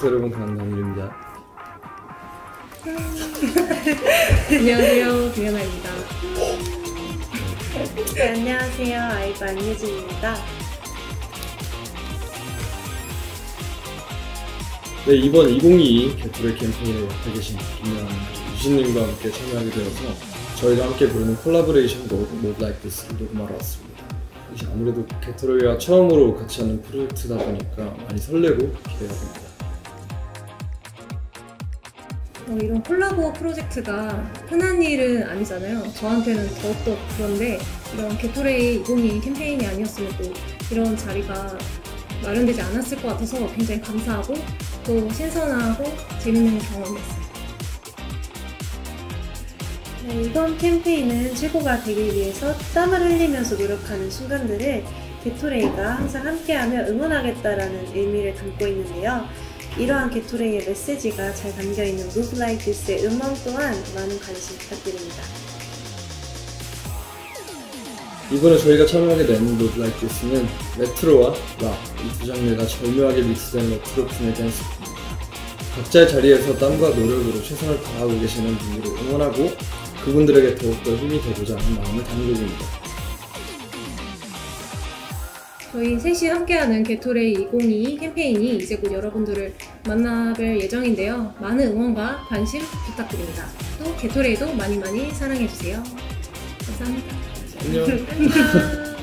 안녕하세요 여러분, 강남일입니다. 안녕하세요, 김연아입니다. 네, 안녕하세요, 아이브 안유진입니다. 네, 이번 2022 게토레이 캠페인에 옆에 계신 김연 유진님과 함께 참여하게 되어서 저희가 함께 부르는 콜라보레이션곡 Move Like This를 녹음하러 왔습니다. 이제 아무래도 게토레이와 처음으로 같이 하는 프로젝트다 보니까 많이 설레고 기대가 됩니다. 이런 콜라보 프로젝트가 흔한 일은 아니잖아요. 저한테는 더욱더 그런데 이런 게토레이 2022 캠페인이 아니었으면 또 이런 자리가 마련되지 않았을 것 같아서 굉장히 감사하고 또 신선하고 재밌는 경험이었어요. 네, 이번 캠페인은 최고가 되기 위해서 땀을 흘리면서 노력하는 순간들을 게토레이가 항상 함께하며 응원하겠다라는 의미를 담고 있는데요. 이러한 게토레이의 메시지가 잘 담겨있는 Move Like This의 음원 또한 많은 관심 부탁드립니다. 이번에 저희가 참여하게 된 Move Like This는 메트로와 락, 이 두 장르가 절묘하게 믹스된 레트로 풍의 댄스곡입니다. 각자의 자리에서 땀과 노력으로 최선을 다하고 계시는 분들을 응원하고 그분들에게 더욱더 힘이 되고자 하는 마음을 담은 곡입니다. 저희 셋이 함께하는 게토레이 2022 캠페인이 이제 곧 여러분들을 만나뵐 예정인데요. 많은 응원과 관심 부탁드립니다. 또 게토레이도 많이 사랑해주세요. 감사합니다. 안녕. 안녕.